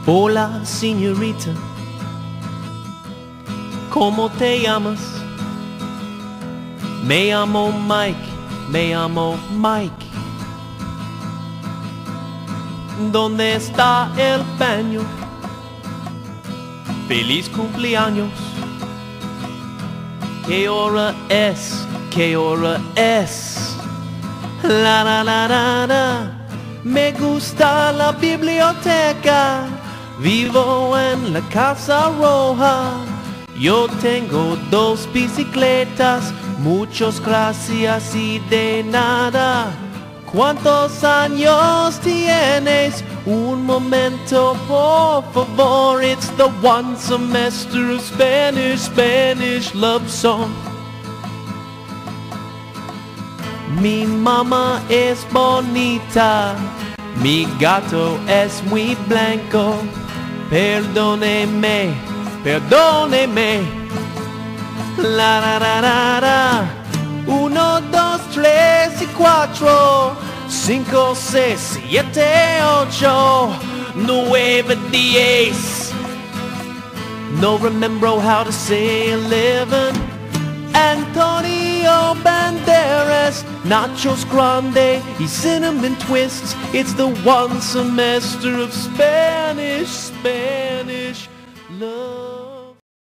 Hola, señorita, ¿cómo te llamas? Me llamo Mike, me llamo Mike. ¿Dónde está el baño? Feliz cumpleaños. ¿Qué hora es? ¿Qué hora es? La la la la la. Me gusta la biblioteca. Vivo en la Casa Roja. Yo tengo 2 bicicletas. Muchas gracias y de nada. ¿Cuántos años tienes? Un momento, por favor. It's the one semester of Spanish love song. Mi mamá es bonita, mi gato es muy blanco. Perdóneme, perdóneme. La la la la la. 1, 2, 3 y 4, 5, 6, 7, 8, 9, 10. No remember how to say 11. Antonio Banderas, nachos grande y cinnamon twists. It's the one semester of Spanish love.